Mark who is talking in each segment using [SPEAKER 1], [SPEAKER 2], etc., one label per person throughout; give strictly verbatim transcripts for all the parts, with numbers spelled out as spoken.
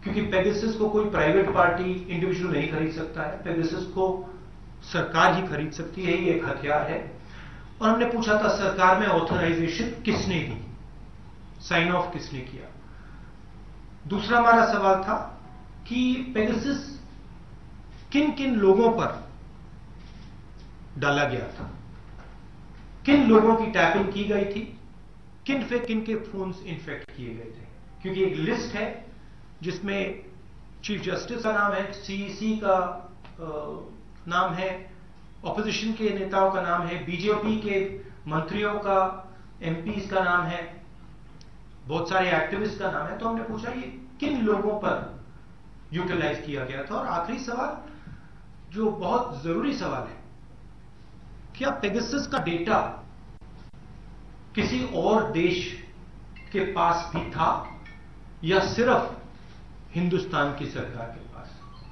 [SPEAKER 1] क्योंकि पेगासस को कोई प्राइवेट पार्टी इंडिविजुअल नहीं खरीद सकता है, पेगासस को सरकार ही खरीद सकती है, ये एक हथियार है। और हमने पूछा था सरकार में ऑथराइजेशन किसने दी, साइन ऑफ किसने किया। दूसरा हमारा सवाल था कि पेगासस किन किन लोगों पर डाला गया था, किन लोगों की टैपिंग की गई थी, किन पे किन के फोन्स इन्फेक्ट किए गए थे। क्योंकि एक लिस्ट है जिसमें चीफ जस्टिस का नाम है, सीईसी का आ, नाम है, ऑपोजिशन के नेताओं का नाम है, बीजेपी के मंत्रियों का, एमपीज का नाम है, बहुत सारे एक्टिविस्ट का नाम है। तो हमने पूछा ये किन लोगों पर यूटिलाइज किया गया था। और आखिरी सवाल जो बहुत जरूरी सवाल है, क्या पेगासस का डेटा किसी और देश के पास भी था या सिर्फ हिंदुस्तान की सरकार के पास?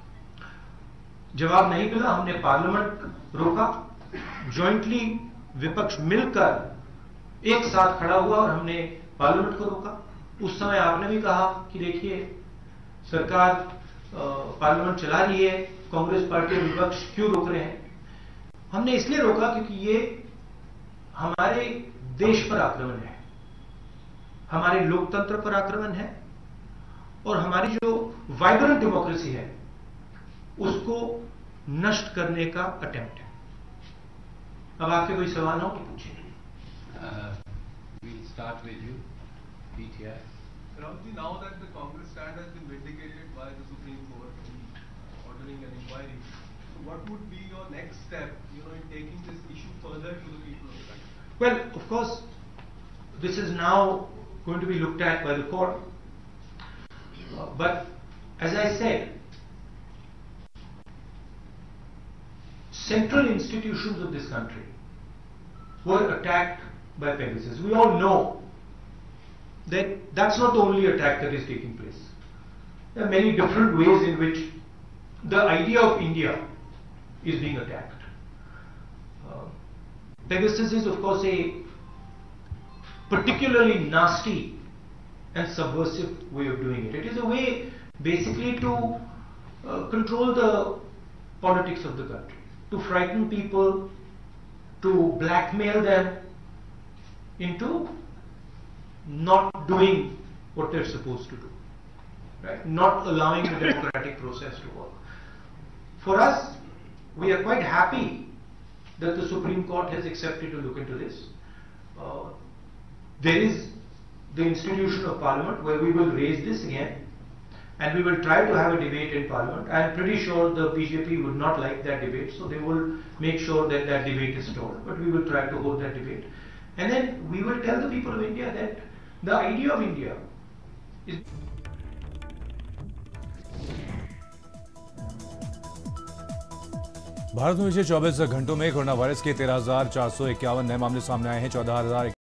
[SPEAKER 1] जवाब नहीं मिला। हमने पार्लियामेंट रोका, जॉइंटली विपक्ष मिलकर एक साथ खड़ा हुआ और हमने पार्लियामेंट को रोका। उस समय आपने भी कहा कि देखिए सरकार पार्लियामेंट चला रही है, कांग्रेस पार्टी और विपक्ष क्यों रोक रहे हैं। हमने इसलिए रोका क्योंकि ये हमारे देश पर आक्रमण है, हमारे लोकतंत्र पर आक्रमण है और हमारी जो वाइब्रेंट डेमोक्रेसी है उसको नष्ट करने का अटेम्प्ट है। अब आपके कोई सवाल हो तो पूछिए।
[SPEAKER 2] We'll start with you, P T I.
[SPEAKER 3] Rahulji, now that the Congress stand has been vindicated by the Supreme Court in ordering an inquiry, so what would be your next step, you know, in taking this issue further to the people of the country?
[SPEAKER 1] Well, of course, this is now going to be looked at by the court. Uh, but as I said, central institutions of this country were attacked by Pegasus. We all know that that's not the only attack that is taking place. There are many different ways in which the idea of India is being attacked. Uh, Pegasus is of course a particularly nasty and subversive way of doing it. It is a way basically to uh, control the politics of the country, to frighten people, to blackmail them into not doing what they're supposed to do, right? Not allowing the democratic process to work. For us, we are quite happy that the Supreme Court has accepted to look into this. Uh, there is the institution of Parliament where we will raise this again and we will try to have a debate in Parliament. I am pretty sure the B J P would not like that debate, so they will make sure that that debate is stalled, but we will try to hold that debate. And then we will tell the people of India that the idea of India is...
[SPEAKER 4] Bharat में पिछले चौबीस घंटों में corona virus के तेरह हजार चार सौ इक्यावन नए मामले सामने आए हैं। चौदह हजार